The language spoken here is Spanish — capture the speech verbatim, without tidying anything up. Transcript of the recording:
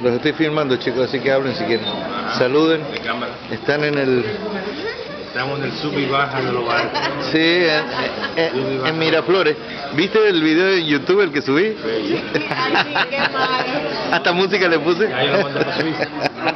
Los estoy filmando, chicos, así que hablen si quieren. Ajá. Saluden. De cámara. Están en el... Estamos en el sub y baja de los barcos. Sí, en, en, en Miraflores. ¿Viste el video de YouTube el que subí? Sí. Ay, sí, qué malo. Hasta música le puse. Ya yo lo mando para Suiza.